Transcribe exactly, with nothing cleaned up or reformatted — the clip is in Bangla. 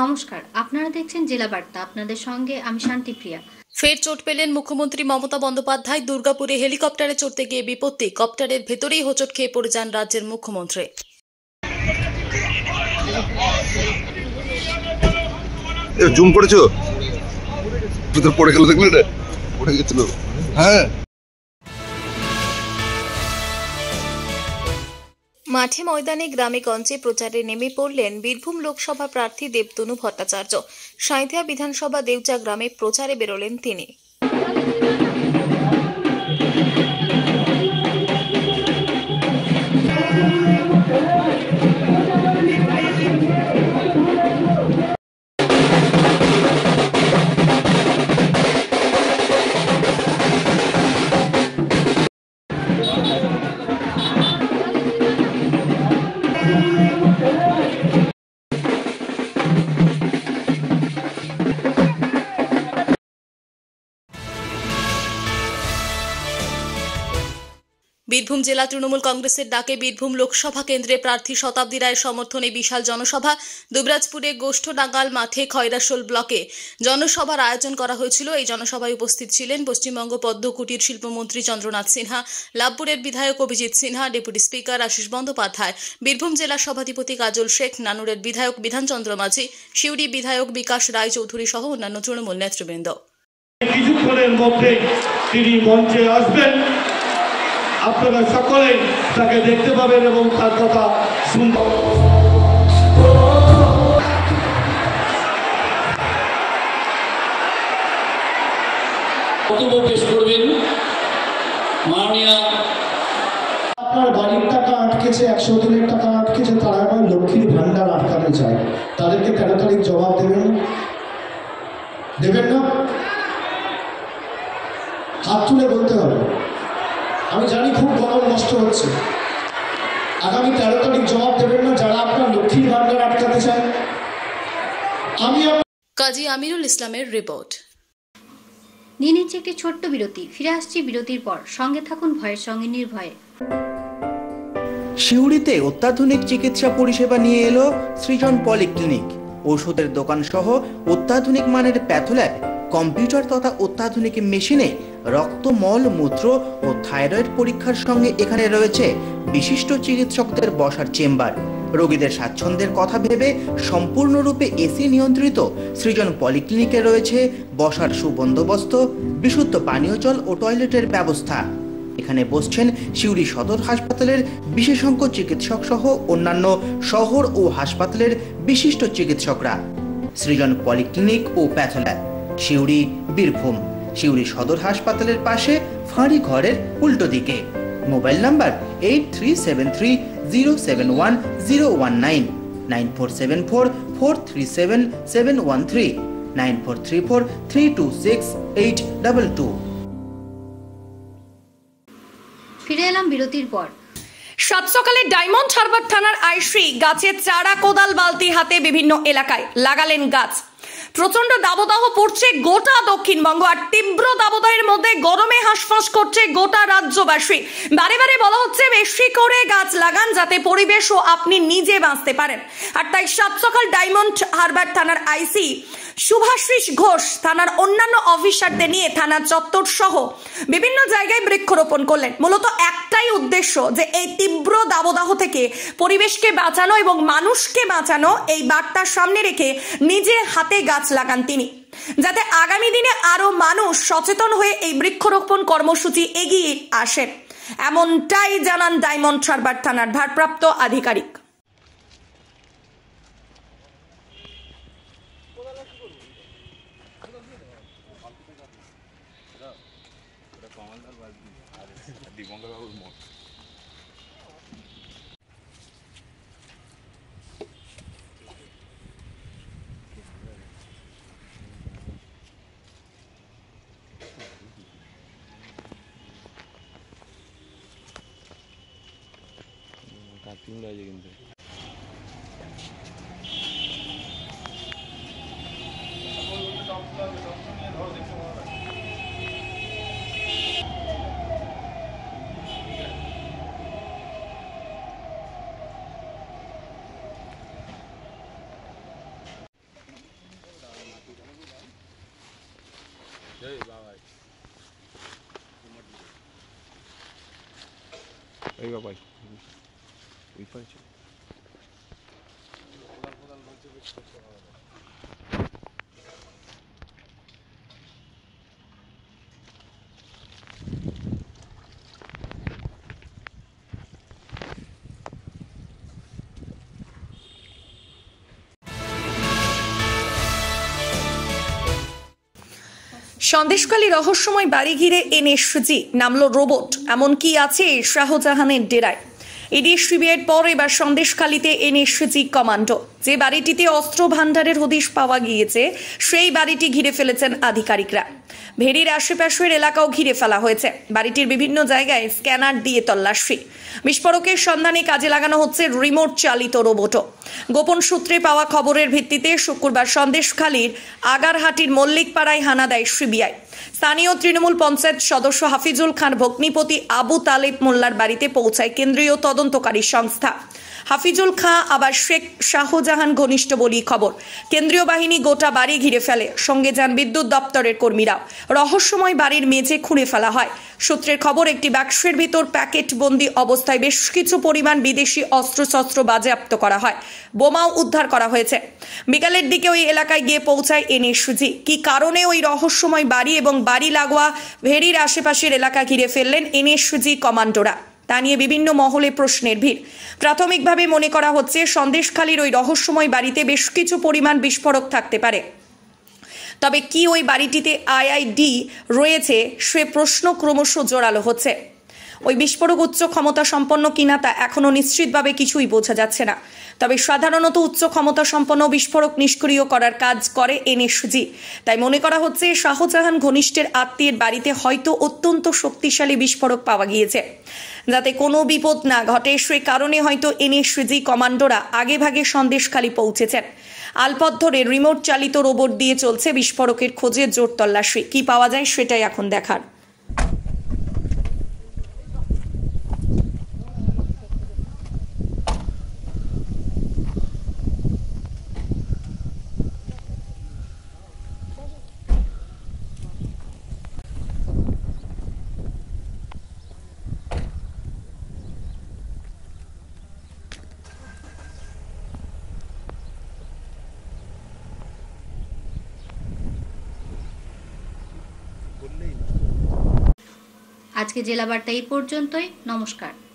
নমস্কার, আপনারা দেখছেন জেলা বার্তা। আপনাদের সঙ্গে আমি শান্তিপ্রিয়া। ফের চোট পেলেন মুখ্যমন্ত্রী মমতা বন্দ্যোপাধ্যায়। দুর্গাপুরে হেলিকপ্টারে চড়তে গিয়ে বিপত্তি, কপ্টারের ভেতরেই হোঁচট খেয়ে পড়ে যান রাজ্যের মুখ্যমন্ত্রী। জুম করেছো? ভিতর পড়ে গেল, দেখলে না? পড়ে গেছিল। হ্যাঁ, মাঠে ময়দানে গ্রামে গঞ্জে প্রচারে নেমে পড়লেন বীরভূম লোকসভা প্রার্থী দেবতনু ভট্টাচার্য। সাঁইথিয়া বিধানসভা দেউচা গ্রামে প্রচারে বেরোলেন তিনি। বীরভূম জেলা তৃণমূল কংগ্রেসের ডাকে বীরভূম লোকসভা কেন্দ্রে প্রার্থী শতাব্দী রায়ের সমর্থনে বিশাল জনসভা। দুবরাজপুরে গোষ্ঠডাঙ্গাল মাঠে খয়রাশোল ব্লকে জনসভার আয়োজন করা হয়েছিল। এই জনসভায় উপস্থিত ছিলেন পশ্চিমবঙ্গ পদ্ম কুটির শিল্পমন্ত্রী চন্দ্রনাথ সিনহা, লাভপুরের বিধায়ক অভিজিৎ সিনহা, ডেপুটি স্পিকার আশিস বন্দ্যোপাধ্যায়, বীরভূম জেলা সভাধিপতি কাজল শেখ, নানুরের বিধায়ক বিধানচন্দ্র মাঝি, সিউড়ি বিধায়ক বিকাশ রায় চৌধুরী সহ অন্যান্য তৃণমূল নেতৃবৃন্দ। কিছুক্ষণের মধ্যে তিনি মঞ্চে আসবেন। আপনারা সকলে তাকে দেখতে পাবেন এবং তার কথা শুনবেন। বক্তব্য পেশ করবেন মাননীয়। আপনার বাড়ির টাকা আটকেছে, একশো দিনের টাকা আটকেছে, তারা এবার লক্ষ্মীর ভান্ডার আটকাতে চায়। তাদেরকে তেরো তারিখ জবাব দেবেন না? দেবেন না? হাত তুলে বলতে হবে। আমি জানি খুব গরম নষ্ট হচ্ছে। আগামী তেরো তারিখ জবাব দেবেন না যারা আপনার লক্ষ্মীর ভান্ডার আটকাতে চায়? আমি কাজী আমিরুল ইসলামের রিপোর্ট। নিয়ে নিচ্ছে একটি ছোট্ট বিরতি। ফিরে আসছি বিরতির পর। সঙ্গে থাকুন ভয়ের সঙ্গে নির্ভয়ে। সিউড়িতে অত্যাধুনিক চিকিৎসা পরিষেবা নিয়ে এলো সৃজন পলিক্লিনিক। ওষুধের দোকান সহ অত্যাধুনিক মানের প্যাথোল্যাব, কম্পিউটার তথা অত্যাধুনিক মেশিনে রক্ত, মল, মূত্র ও থাইরয়েড পরীক্ষার সঙ্গে এখানে রয়েছে বিশিষ্ট চিকিৎসকদের বসার চেম্বার। রোগীদের স্বাচ্ছন্দ্যের কথা ভেবে সম্পূর্ণরূপে এসি নিয়ন্ত্রিত সৃজন পলিক্লিনিকে রয়েছে বসার সুবন্দোবস্ত, বিশুদ্ধ পানীয় জল ও টয়লেটের ব্যবস্থা। এখানে বসছেন সিউড়ি সদর হাসপাতালের বিশেষজ্ঞ চিকিৎসক সহ অন্যান্য শহর ও হাসপাতালের বিশিষ্ট চিকিৎসকরা। সৃজন পলিক্লিনিক ও প্যাথোল্যাব, সিউড়ি, বীরভূম। সিউড়ি সদর হাসপাতালের পাশে ফাঁড়ি ঘরের উল্টো দিকে। Mobile number eight three seven three zero seven one zero one nine, nine four seven four four three seven seven one three, nine four three four three two six eight double two. ফিরে এলাম বিরতির পর। সাত সকালে ডায়মন্ড হারবার থানার আইসি গাছের চারা, কোদাল, বালতি হাতে বিভিন্ন এলাকায় লাগালেন গাছ। প্রচন্ড দাবদাহ পড়ছে গোটা দক্ষিণবঙ্গ, আর তীব্র দাবদাহের মধ্যে গরমে হাঁসফাঁস করছে গোটা রাজ্যবাসী। বারে বারে বলা হচ্ছে বেশি করে গাছ লাগান যাতে পরিবেশ ও আপনি নিজে বাঁচতে পারেন। আর তাই সাত সকাল ডায়মন্ড হারবার থানার আইসি শুভাশিস ঘোষ থানার অন্যান্য অফিসারদের নিয়ে থানা চত্বর সহ বিভিন্ন জায়গায় বৃক্ষরোপণ করলেন। মূলত একটাই উদ্দেশ্য যে এই তীব্র দাবদাহ থেকে পরিবেশকে বাঁচানো এবং মানুষকে বাঁচানো, এই বার্তার সামনে রেখে নিজে হাতে গাছ লাগান তিনি, যাতে আগামী দিনে আরো মানুষ সচেতন হয়ে এই বৃক্ষরোপণ কর্মসূচি এগিয়ে আসেন। এমনটাই জানান ডায়মন্ড হারবার থানার ভারপ্রাপ্ত আধিকারিক। কাটিং আছে কিন্তু ওই বাবাই ওই পাশে সন্দেশখালী রহস্যময় বাড়ি ঘিরে এনএসজি নামলো রোবট, এমন কি আছে শাহজাহানের ডেরায়? ইডি সিবিআইয়ের পর এবার সন্দেশখালীতে এনএসজি কমান্ডো। যে বাড়িটিতে অস্ত্র ভাণ্ডারের হদিশ পাওয়া গিয়েছে সেই বাড়িটি ঘিরে ফেলেছেন আধিকারিকরা। ভেড়ির আশেপাশের এলাকাও ঘিরে ফেলা হয়েছে। বাড়িটির বিভিন্ন জায়গায় স্ক্যানার দিয়ে তল্লাশি। বিস্ফোরকের সন্ধানে কাজে লাগানো হচ্ছে রিমোট চালিত রোবটও। গোপন সূত্রে পাওয়া খবরের ভিত্তিতে শুক্রবার সন্দেশখালীর আগারহাটির মল্লিকপাড়ায় হানা দেয় সিবিআই। স্থানীয় তৃণমূল পঞ্চায়েত সদস্য হাফিজুল খান ভগ্নিপতি আবু তালেব মোল্লার বাড়িতে পৌঁছায় কেন্দ্রীয় তদন্তকারী সংস্থা। হাফিজুল খাঁ আবার শেখ শাহজাহান ঘনিষ্ঠ বলি খবর। কেন্দ্রীয় বাহিনী গোটা বাড়ি ঘিরে ফেলে, সঙ্গে যান বিদ্যুৎ দপ্তরের কর্মীরাও। রহস্যময় বাড়ির মেঝে খুঁড়ে ফেলা হয়। সূত্রের খবর, একটি বাক্সের ভিতর প্যাকেট বন্দি অবস্থায় বেশ কিছু পরিমাণ বিদেশি অস্ত্রশস্ত্র বাজেয়াপ্ত করা হয়। বোমাও উদ্ধার করা হয়েছে। বিকালের দিকে ওই এলাকায় গিয়ে পৌঁছায় এনএসজি। কি কারণে ওই রহস্যময় বাড়ি এবং বাড়ি লাগোয়া ভেড়ির আশেপাশের এলাকা ঘিরে ফেললেন এনএসজি কমান্ডোরা, তা নিয়ে বিভিন্ন মহলে প্রশ্নের ভিড়। প্রাথমিকভাবে মনে করা হচ্ছে সন্দেশখালীর ওই রহস্যময় বাড়িতে বেশ কিছু পরিমাণ বিস্ফোরক থাকতে পারে। তবে কি ওই বাড়িটিতে আইইডি রয়েছে সে প্রশ্ন ক্রমশ জোরালো হচ্ছে। ওই বিস্ফোরক উচ্চ ক্ষমতা সম্পন্ন কিনা তা এখনো নিশ্চিতভাবে কিছুই বোঝা যাচ্ছে না। তবে সাধারণত উচ্চ ক্ষমতা সম্পন্ন বিস্ফোরক নিষ্ক্রিয় করার কাজ করে এনএসজি। তাই মনে করা হচ্ছে শাহজাহান ঘনিষ্ঠের আত্মীয়ের বাড়িতে হয়তো অত্যন্ত শক্তিশালী বিস্ফোরক পাওয়া গিয়েছে। যাতে কোনো বিপদ না ঘটে সে কারণে হয়তো এনএসজি কমান্ডোরা আগেভাগে সন্দেশখালী পৌঁছেছেন। আলপথ ধরে রিমোট চালিত রোবট দিয়ে চলছে বিস্ফোরকের খোঁজে জোর তল্লাশি। কি পাওয়া যায় সেটাই এখন দেখার। আজকে জেলা বার্তা এই পর্যন্তই। নমস্কার।